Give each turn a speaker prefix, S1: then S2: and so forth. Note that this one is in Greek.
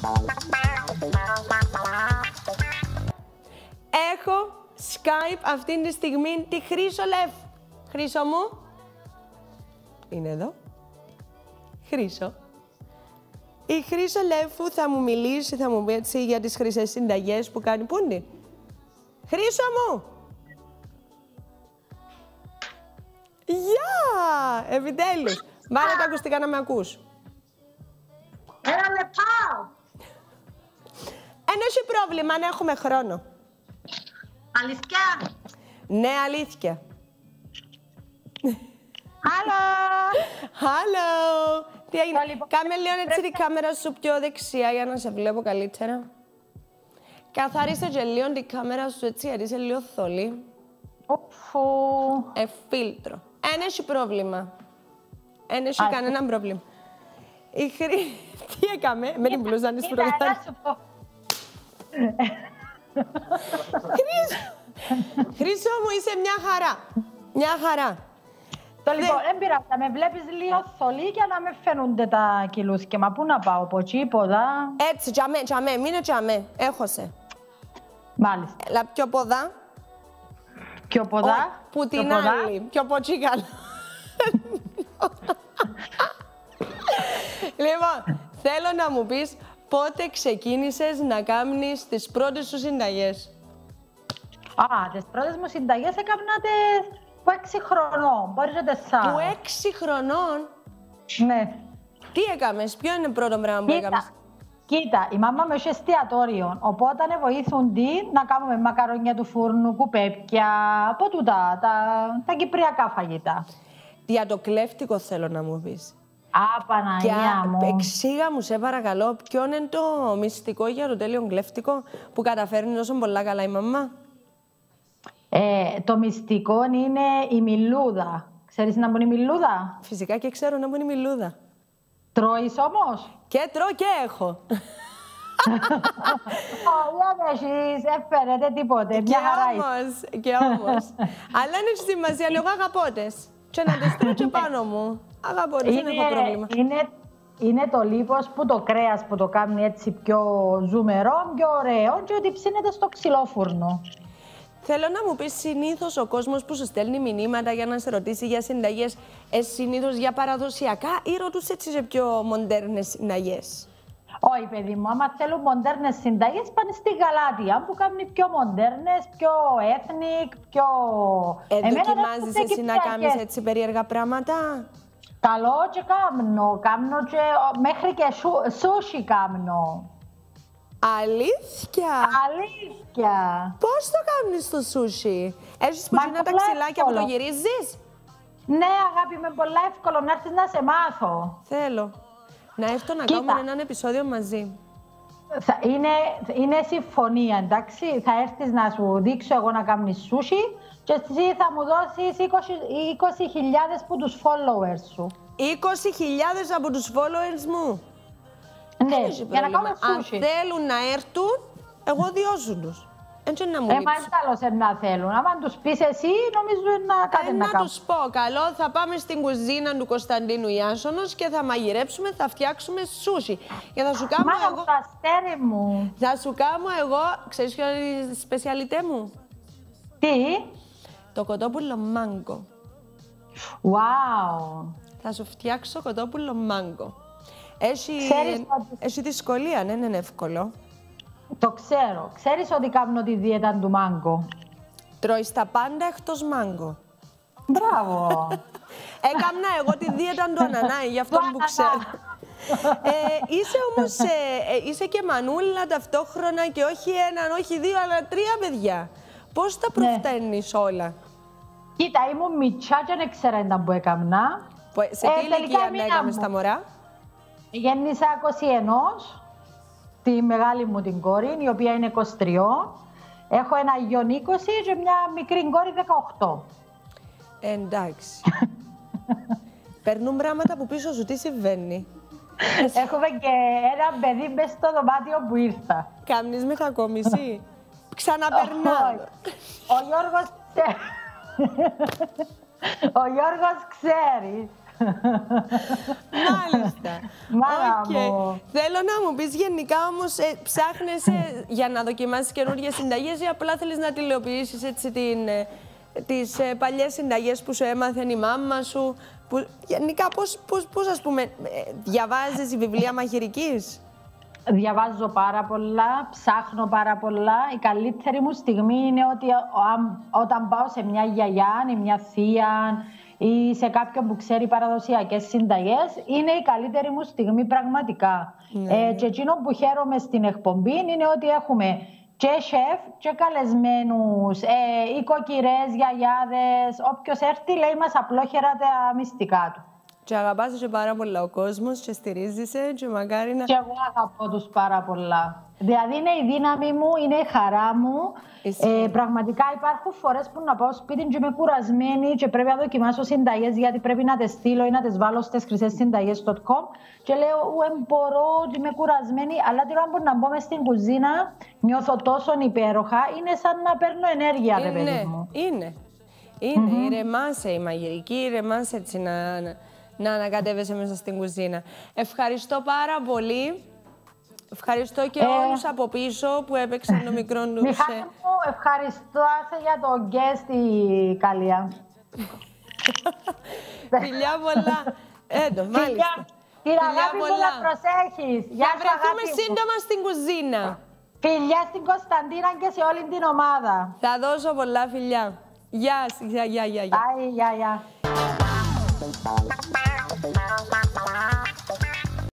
S1: Έχω Skype αυτή τη στιγμή τη Χρύσο Λεφ. Χρύσο μου. Είναι εδώ. Χρύσο. Η Χρύσο Λεφού θα μου μιλήσει, θα μου πει έτσι για τις χρυσές συνταγές που κάνει. Πού είναι? Χρύσο μου. Γεια! Επιτέλους. Βάλε τα ακουστικά να με ακούς.
S2: Ένα λεπτό.
S1: Έχει πρόβλημα αν έχουμε χρόνο.
S2: Αλήθεια.
S1: Ναι, αλήθεια.
S2: Hello.
S1: Hello. Τι έγινε?
S2: Λοιπόν,
S1: Κάμε λίγο έτσι την κάμερα σου πιο δεξιά για να σε βλέπω καλύτερα. Καθάρισε και λίγο την κάμερα σου έτσι γιατί είσαι λίγο θολή. Φίλτρο. Εν έχει πρόβλημα. Εν έχει κανένα πρόβλημα. Η Τι έκαμε με την μπλούζα της προγράμματος. Χρύσο μου, είσαι μια χαρά. Μια χαρά.
S2: Λοιπόν, δεν πειράζει, να με βλέπεις λίγο θολή και να με φαίνονται τα κιλούθια. Μα πού να πάω, από εκεί, ποδά.
S1: Έτσι, τζαμέ, μείνε τζαμέ. Έχω σε.
S2: Μάλιστα.
S1: Έλα, πιο ποδά.
S2: Πιο ποδά.
S1: Που την άλλη. Πιο ποτσίκαλα. Λοιπόν, θέλω να μου πεις πότε ξεκίνησες να κάνεις τις πρώτες σου συνταγές.
S2: Τις πρώτες μου συνταγές έκανα που 6 χρονών, μπορεί και 4.
S1: Που 6 χρονών.
S2: Ναι.
S1: Τι έκαμες, ποιο είναι το πρώτο πράγμα που έκαμες?
S2: Κοίτα, η μάμα μου είχε εστιατόριο, οπότε βοηθούν να κάνουμε μακαρόνια του φούρνου, κουπέπια, από τούτα, τα κυπριακά φαγητά.
S1: Για το κλέφτικο θέλω να μου πεις.
S2: Παναγία μου.
S1: Εξήγα μου, σε παρακαλώ, ποιο είναι το μυστικό για το τέλειο κλέφτικο που καταφέρνει τόσο πολλά καλά η μαμά?
S2: Το μυστικό είναι η μιλούδα. Ξέρεις να μπουν η μιλούδα?
S1: Φυσικά και ξέρω να μπουν η μιλούδα.
S2: Τρώεις όμως?
S1: Και τρώω και έχω.
S2: Δεν έχεις, έφερετε τίποτε. Μια χαρά είσαι.
S1: Και όμως. Αλλά είναι σημασία, λίγο αγαπώτες. Και να τις τρώω και πάνω μου. Αγαπώτες, δεν έχω πρόβλημα.
S2: Είναι το λίπος που το κρέας που το κάνει έτσι πιο ζουμερό, πιο ωραίο και ότι ψήνεται στο ξυλόφουρνο.
S1: Θέλω να μου πεις, συνήθως ο κόσμος που σου στέλνει μηνύματα για να σε ρωτήσει για συνταγές, συνήθως για παραδοσιακά ή ρωτούς έτσι σε πιο μοντέρνες συνταγές?
S2: Όχι, παιδί μου, άμα θέλουν μοντέρνες συνταγές πάνε στη Γαλάτια που κάνουν πιο μοντέρνες, πιο ethnic, πιο...
S1: Δοκιμάζεις εσύ να κάνεις έτσι περίεργα πράγματα?
S2: Καλό και κάμνω και μέχρι και σούσι κάμνω.
S1: Αλήθεια!
S2: Αλήθεια!
S1: Πώς το κάνεις το σούσι? Έχεις που είναι τα ξυλάκια που το γυρίζεις?
S2: Ναι, αγάπη, με πολλά εύκολο να έρθεις να σε μάθω.
S1: Θέλω. Να έρθω να κάνουμε έναν επεισόδιο μαζί.
S2: Είναι συμφωνία, εντάξει. Θα έρθεις να σου δείξω εγώ να κάνεις σούσι και εσύ θα μου δώσεις 20.000 από τους followers σου.
S1: 20.000 από τους followers μου?
S2: Ναι, για να κάνουμε σούσι.
S1: Αν θέλουν να έρθουν, εγώ διώσουν τους. Έτσι να μου λείψουν.
S2: Μα καλώς να θέλουν. Αν τους πεις εσύ, νομίζω να κάτι να κάνουν.
S1: Να τους πω, καλό, θα πάμε στην κουζίνα του Κωνσταντίνου Ιάσονος και θα μαγειρέψουμε, θα φτιάξουμε σούσι. Και θα σου κάνω εγώ...
S2: το αστέρι μου.
S1: Θα σου κάνω εγώ, ξέρεις ποιο είναι η σπεσιαλιτέ μου?
S2: Τι?
S1: Το κοτόπουλο μάγκο.
S2: Wow.
S1: Θα σου φτιάξω κοτόπουλο μάγκο. Έχει δυσκολία, ναι, είναι εύκολο.
S2: Το ξέρω. Ξέρεις ότι κάνω τη δίαιτα του μάγκο?
S1: Τρώεις τα πάντα εκτός μάγκο.
S2: Μπράβο.
S1: Έκανα εγώ τη δίαιτα του ανανάη, γι' αυτό που ξέρω. Είσαι όμως, είσαι και μανούλα ταυτόχρονα και όχι έναν, όχι δύο, αλλά 3 παιδιά. Πώς τα προφταίνεις όλα?
S2: Κοίτα, ήμουν μητσά και δεν ξέρω τα που έκανα.
S1: Σε τι ηλικία να έκαμες τα μωρά?
S2: Γέννησα 21, τη μεγάλη μου την κόρη, η οποία είναι 23. Έχω ένα γιον 20 και μια μικρή κόρη 18.
S1: Εντάξει. Παίρνουν πράγματα που πίσω σου, τι συμβαίνει?
S2: Έχουμε και ένα παιδί μες στο δωμάτιο που ήρθα.
S1: Κάμνεις μετακόμιση? Ξαναπερνάω.
S2: Ο Γιώργος ξέρει.
S1: Μάλιστα.
S2: Μου.
S1: Θέλω να μου πεις γενικά όμως, ψάχνεσαι για να δοκιμάσεις καινούργιες συνταγές ή απλά θέλεις να τηλεοποιήσεις έτσι τις παλιές συνταγές που σου έμαθε η μάμα σου. Που, γενικά πώς ας πούμε, διαβάζεις βιβλία μαγειρικής?
S2: Διαβάζω πάρα πολλά, ψάχνω πάρα πολλά. Η καλύτερη μου στιγμή είναι ότι όταν πάω σε μια γιαγιά ή μια θεία ή σε κάποιον που ξέρει παραδοσιακές συνταγές, είναι η καλύτερη μου στιγμή πραγματικά. Και εκείνο που χαίρομαι στην εκπομπή είναι ότι έχουμε και σεφ και καλεσμένους, οικοκυρές, γιαγιάδες, όποιος έρθει λέει μας απλόχερα τα μυστικά του.
S1: Και αγαπάς και πάρα πολλά ο κόσμος και στηρίζεσαι και μακάρι να...
S2: Και εγώ αγαπώ τους πάρα πολλά. Δηλαδή είναι η δύναμη μου, είναι η χαρά μου. Πραγματικά υπάρχουν φορές που να πάω σπίτι και είμαι κουρασμένη και πρέπει να δοκιμάσω συνταγές γιατί πρέπει να τις στείλω ή να τις βάλω στις χρυσέσυνταγές.com και λέω μπορώ και είμαι κουρασμένη, αλλά την ώρα που να μπω μες στην κουζίνα νιώθω τόσο υπέροχα, είναι σαν να παίρνω ενέργεια, ρε παιδί μου.
S1: Είναι. Ηρεμάσαι η μαγειρική, ηρεμάσαι έτσι να ανακατεύεσαι μέσα στην κουζίνα. Ευχαριστώ πάρα πολύ. Ευχαριστώ και όλους από πίσω που έπαιξαν το μικρό νου.
S2: Μιχάλη μου, ευχαριστώ για το guest η Καλία.
S1: Φιλιά πολλά. Μάλιστα.
S2: Την αγάπη μου να προσέχεις.
S1: Θα βρεθούμε σύντομα στην κουζίνα.
S2: Φιλιά στην Κωνσταντίνα και σε όλη την ομάδα.
S1: Θα δώσω πολλά φιλιά. Γεια.
S2: Γεια.